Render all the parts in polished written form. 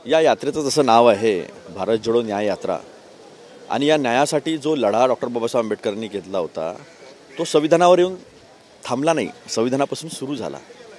या यात्रेचं जसं नाव आहे भारत जोडो न्याय यात्रा आणि या न्यायासाठी जो लढा डॉक्टर बाबासाहेब आंबेडकरांनी घेतला होता तो संविधानावर येऊन थांबला नाही, संविधानापासून सुरू झाला।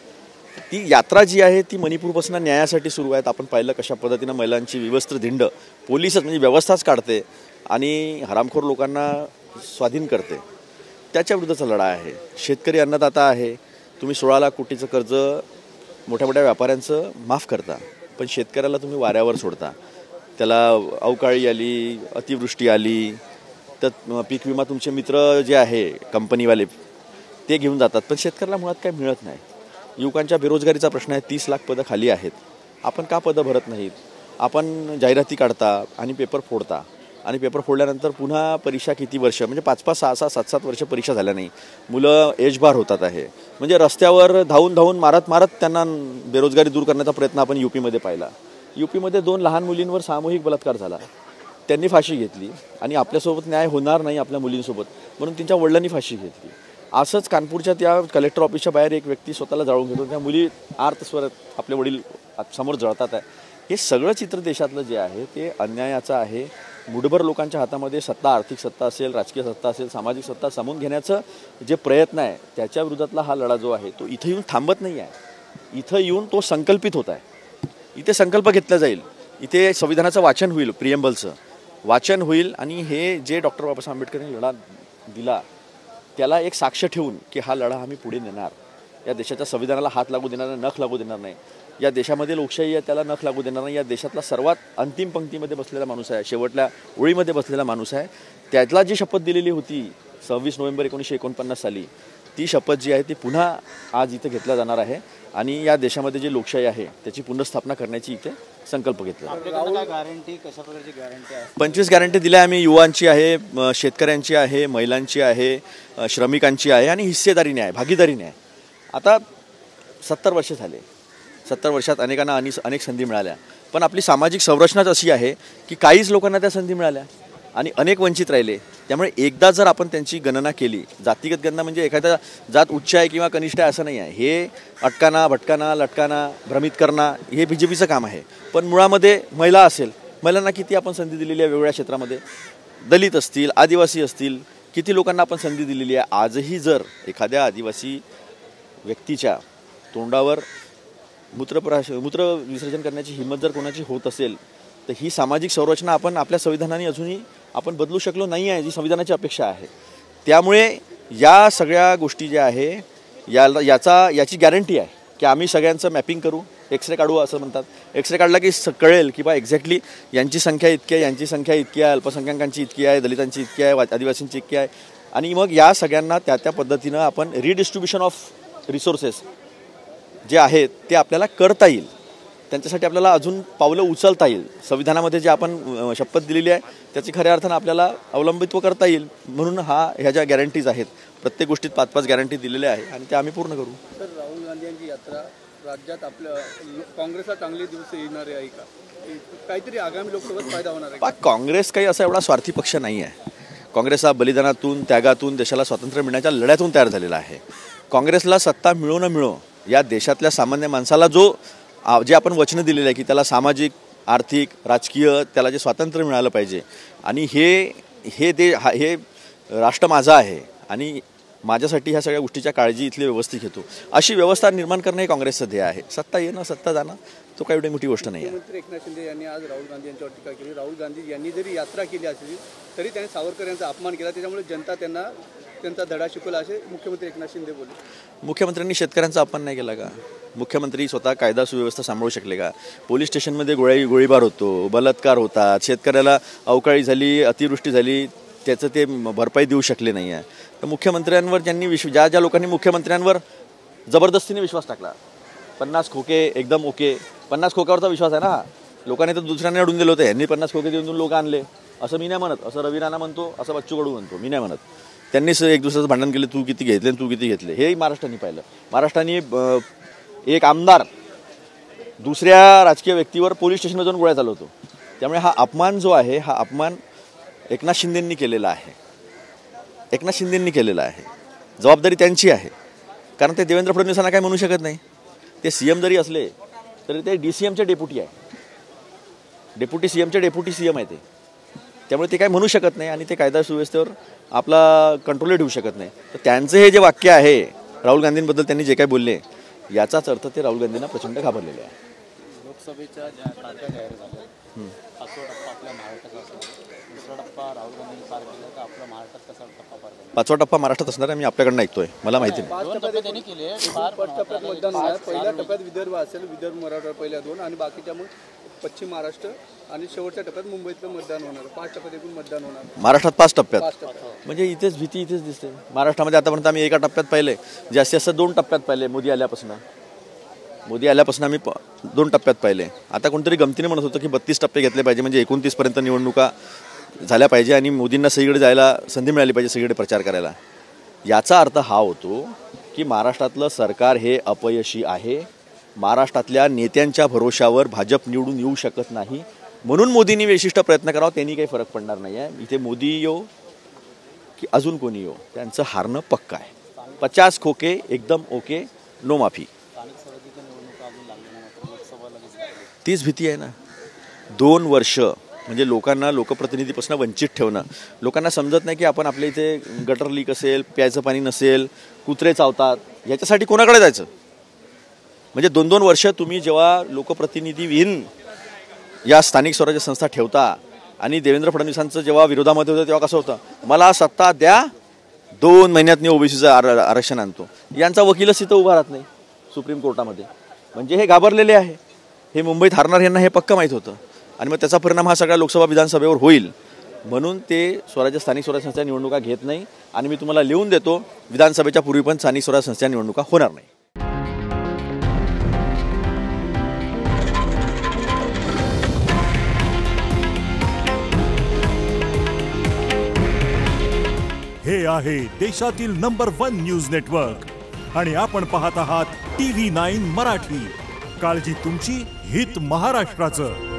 ती यात्रा जी आहे ती मणिपूरपासून न्यायासाठी सुरू आहे। आपण पाहिलं कशा पद्धतीनं महिलांची विवस्त्र धिंड पोलिसच म्हणजे व्यवस्थाच काढते आणि हरामखोर लोकांना स्वाधीन करते, त्याच्या विरुद्धचा लढा आहे। शेतकरी अन्नदाता आहे, तुम्ही 16 लाख कोटीचं कर्ज मोठ्या मोठ्या व्यापाऱ्यांचं माफ करता, पण शेतकऱ्याला तुम्ही वाऱ्यावर सोडता। त्याला अवकाळी आली, अतिवृष्टी आली तर पीक विमा तुमचे मित्र जे आहे कंपनीवाले ते घेऊन जातात, पण शेतकऱ्याला मुळात काही मिळत नाही। युवकांच्या बेरोजगारीचा प्रश्न आहे, 30 लाख पदं खाली आहेत, आपण का पदं भरत नाहीत? आपण जाहिराती काढता आणि पेपर फोडता आणि पेपर फोडल्यानंतर पुन्हा परीक्षा किती वर्ष म्हणजे 5-5, 6-6, 7-7 वर्ष परीक्षा झाल्या नाही, मुलं एजबार होतात आहे। म्हणजे रस्त्यावर धावून मारत त्यांना बेरोजगारी दूर करण्याचा प्रयत्न आपण यूपीमध्ये पाहिला। यूपीमध्ये 2 लहान मुलींवर सामूहिक बलात्कार झाला, त्यांनी फाशी घेतली आणि आपल्यासोबत न्याय होणार नाही आपल्या मुलींसोबत म्हणून त्यांच्या वडिलांनी फाशी घेतली। असंच कानपूरच्या त्या कलेक्टर ऑफिसच्या बाहेर एक व्यक्ती स्वतःला जाळून घेतो, त्या मुली आर्त स्वरात आपले वडील समोर जळतात आहे। हे सगळं चित्र देशातलं जे आहे ते अन्यायाचं आहे। मुठभर लोकांच्या हातामध्ये सत्ता, आर्थिक सत्ता असेल, राजकीय सत्ता असेल, सामाजिक सत्ता सामावून घेण्याचं जे प्रयत्न आहे त्याच्या विरोधातला हा लढा जो आहे तो इथं येऊन थांबत नाही आहे, इथं येऊन तो संकल्पित होत आहे। इथे संकल्प घेतला जाईल, इथे संविधानाचं वाचन होईल, प्रिएम्बलचं वाचन होईल आणि हे जे डॉक्टर बाबासाहेब आंबेडकरांनी लढा दिला त्याला एक साक्ष ठेवून की हा लढा आम्ही पुढे नेणार, या देशाच्या संविधानाला हात लागू देणार नाही, नख लागू देणार नाही, या देशामध्ये लोकशाही आहे त्याला नख लागू देणार नाही, या देशातला सर्वात अंतिम पंक्तीमध्ये बसलेला माणूस आहे, शेवटल्या ओळीमध्ये बसलेला माणूस आहे, त्याला जी शपथ दिलेली होती 26 नोव्हेंबर 1949 साली, ती शपथ जी आहे ती पुन्हा आज इथे घेतला जाणार आहे आणि या देशामध्ये जी लोकशाही आहे त्याची पुनर्स्थापना करण्याची इथे संकल्प घेतला। 25 गॅरंटी दिल्या आम्ही, युवांची आहे, शेतकऱ्यांची आहे, महिलांची आहे, श्रमिकांची आहे आणि हिस्सेदारीने आहे, भागीदारीने आहे। आता 70 वर्ष झाले, 70 वर्षात अनेकांना अनेक संधी मिळाल्या, पण आपली सामाजिक संरचनाच अशी आहे की काहीच लोकांना त्या संधी मिळाल्या आणि अनेक वंचित राहिले। त्यामुळे एकदा जर आपण त्यांची गणना केली, जातीगत गणना म्हणजे एखादा जात उच्च आहे किंवा कनिष्ठ आहे असं नाही आहे, हे अटकाना भटकाना लटकाना भ्रमित करणं हे बीजेपीचं काम आहे। पण मुळामध्ये महिला असेल, महिलांना किती आपण संधी दिलेली आहे वेगवेगळ्या क्षेत्रामध्ये, दलित असतील, आदिवासी असतील, किती लोकांना आपण संधी दिलेली आहे। आजही जर एखाद्या आदिवासी व्यक्तीच्या तोंडावर मूत्र विसर्जन करण्याची हिंमत जर कोणाची होत असेल तर ही सामाजिक संरचना आपण आपल्या संविधानाने अजूनही आपण बदलू शकलो नाही आहे, जी संविधानाची अपेक्षा आहे। त्यामुळे या सगळ्या गोष्टी ज्या आहे याची गॅरंटी आहे की आम्ही सगळ्यांचं मॅपिंग करू, एक्सरे काढू असं म्हणतात, एक्सरे काढला की कळेल की बा एक्झॅक्टली यांची संख्या इतकी आहे, यांची संख्या इतकी आहे, अल्पसंख्याकांची इतकी आहे, दलितांची इतकी आहे, आदिवासींची इतकी आहे आणि मग या सगळ्यांना त्या पद्धतीनं आपण रिडिस्ट्रीब्युशन ऑफ रिसोर्सेस जे आहेत ते आपल्याला करता येईल, त्यांच्यासाठी आपल्याला अजून पावलं उचलता येईल। संविधानामध्ये जे आपण शपथ दिलेली आहे त्याची खऱ्या अर्थानं आपल्याला अवलंबित्व करता येईल, म्हणून ह्या ज्या गॅरंटीज आहेत प्रत्येक गोष्टीत 5-5 गॅरंटी दिलेल्या आहे आणि त्या आम्ही पूर्ण करू। तर राहुल गांधी यांची यात्रा राज्यात आपल्या काँग्रेसला चांगले दिवस येणार आहे का? काहीतरी आगामी लोकसभेत फायदा होणार आहे? काँग्रेस काही असा एवढा स्वार्थी पक्ष नाही आहे। काँग्रेस हा बलिदानातून, त्यागातून, देशाला स्वातंत्र्य मिळण्याच्या लढ्यातून तयार झालेला आहे। काँग्रेसला सत्ता मिळो न मिळो या देशातल्या सामान्य माणसाला जे आपण वचनं दिलेलं आहे की त्याला सामाजिक, आर्थिक, राजकीय त्याला जे स्वातंत्र्य मिळालं पाहिजे आणि हे राष्ट्र माझं आहे आणि माझ्यासाठी ह्या सगळ्या गोष्टीच्या काळजी इथली व्यवस्थित घेतो, अशी व्यवस्था निर्माण करणं हे काँग्रेसचं ध्येय आहे। सत्ता येणं, सत्ता जाणं तो काही एवढी मोठी गोष्ट नाही आहे। मुख्यमंत्री एकनाथ शिंदे यांनी आज राहुल गांधी यांच्यावर टीका केली। राहुल गांधी यांनी जरी यात्रा केली असली तरी त्यांनी सावरकर यांचा अपमान केला, त्याच्यामुळे जनता त्यांचा धडा शिकवला असे मुख्यमंत्री एकनाथ शिंदे बोलले। मुख्यमंत्र्यांनी शेतकऱ्यांचा अपमान नाही केला का? मुख्यमंत्री स्वतः कायदा सुव्यवस्था सांभाळू शकले का? पोलीस स्टेशनमध्ये गोळीबार होतो, बलात्कार होतात, शेतकऱ्याला अवकाळी झाली, अतिवृष्टी झाली, त्याचं ते भरपाई देऊ शकले नाही आहे। तर मुख्यमंत्र्यांवर ज्यांनी ज्या लोकांनी मुख्यमंत्र्यांवर जबरदस्तीने विश्वास टाकला, 50 खोके एकदम ओके, 50 खोक्यावरचा विश्वास आहे ना, लोकांनी तर दुसऱ्यांना अडून दिलं होतं, यांनी 50 खोके देऊन लोक आणले असं मी नाही म्हणत, असं रवी राणा म्हणतो, असं बच्चू कडू म्हणतो, मी नाही म्हणत। त्यांनीच एक दुसऱ्याचं भांडण केलं, तू किती घेतले तू किती घेतले, हेही महाराष्ट्राने पाहिलं। महाराष्ट्राने एक आमदार दुसऱ्या राजकीय व्यक्तीवर पोलीस स्टेशनमध्ये जाऊन गोळ्या चालवतो, त्यामुळे हा अपमान जो आहे हा अपमान एकनाथ शिंदेंनी केलेला आहे, एकनाथ शिंदेंनी केलेला आहे, जबाबदारी त्यांची आहे, कारण ते देवेंद्र फडणवीसांना काय म्हणू शकत नाही, ते CM जरी असले तरी ते DCMचे डेप्युटी आहे, डेप्युटी CMचे डेप्युटी CM आहे ते, त्यामुळे ते काय म्हणू शकत नाही आणि ते कायदा सुव्यवस्थेवर आपला कंट्रोल ठेवू शकत नाही. तर त्यांचं हे जे वाक्य आहे राहुल गांधींबद्दल त्यांनी जे काय बोलले, याचाच अर्थ ते राहुल गांधींना प्रचंड घाबरलेले आहे. लोकसभेच्या ज्या तारखा जाहीर झाल्या, 5वा टप्पा आपल्या महाराष्ट्राचा असणार, 2रा टप्पा राहुल गांधींनी पार केला, तर आपल्या महाराष्ट्रात कसा टप्पा पार केला? 5वा टप्पा महाराष्ट्रात असणार आहे, मी आपल्याकडनं ऐकतोय, मला माहिती नाही. 5 टप्प्यात त्यांनी केले. 5 टप्प्यात मतदान होणार. पहिल्या टप्प्यात विदर्भ असेल, विदर्भ मराठवाडा पहिल्या 2 आणि बाकीच्या मग पश्चिम महाराष्ट्र आणि शेवटच्या टप्प्यात मुंबईतलं मतदान होणार. 5 टप्प्यात एकूण मतदान होणार महाराष्ट्रात 5 टप्प्यात. 5 टप्प्यात. म्हणजे इथेच भीती इथेच दिसते. महाराष्ट्रामध्ये आतापर्यंत आम्ही एका टप्प्यात पाहिले, जास्तीत जास्त 2 टप्प्यात पाहिले. मोदी आल्यापासून आम्ही 2 टप्प्यात पाहिले. आता कोणतरी गमतीने म्हणत होतं की 32 टप्पे घेतले पाहिजे, म्हणजे 29पर्यंत निवडणुका झाल्या पाहिजे आणि मोदींना सगळीकडे जायला संधी मिळाली पाहिजे, सगळीकडे प्रचार करायला. याचा अर्थ हा होतो की महाराष्ट्रातलं सरकार हे अपयशी आहे. महाराष्ट्रातल्या नेत्यांच्या भरोशावर भाजप निवडून येऊ शकत नाही, म्हणून मोदींनी विशिष्ट प्रयत्न करावा. त्यांनी काही फरक पडणार नाही आहे. इथे मोदी येऊ की अजून कोणी येऊ, त्यांचं हारणं पक्का आहे. 50 खोके एकदम ओके, नो माफी. तीच भीती आहे ना. 2 वर्ष म्हणजे लोकांना लोकप्रतिनिधीपासून वंचित ठेवणं. लोकांना समजत नाही की आपण आपल्या इथे गटर लीक असेल, प्यायचं पाणी नसेल, कुत्रे चावतात, याच्यासाठी कोणाकडे जायचं? म्हणजे 2-2 वर्ष तुम्ही जेव्हा लोकप्रतिनिधीविहीन या स्थानिक स्वराज्य संस्था ठेवता आणि देवेंद्र फडणवीसांचं जेव्हा विरोधामध्ये होतं तेव्हा कसं होतं, मला सत्ता द्या, 2 महिन्यात मी ओबीसीचं आरक्षण आणतो. यांचा वकीलच तिथं उभा राहत नाही सुप्रीम कोर्टामध्ये. म्हणजे हे घाबरलेले आहे. हे मुंबईत हारणार यांना हे पक्का माहीत होतं आणि मग त्याचा परिणाम हा सगळ्या लोकसभा विधानसभेवर होईल, म्हणून ते स्थानिक स्वराज्य संस्था निवडणुका घेत नाही. आणि मी तुम्हाला लिहून देतो, विधानसभेच्या पूर्वी पण स्थानिक स्वराज्य संस्था निवडणुका होणार नाही. हे आहे देशातील नंबर 1 न्यूज नेटवर्क आणि आपण पाहत आहात TV9 मराठी. काळजी तुमची, हित महाराष्ट्राचं.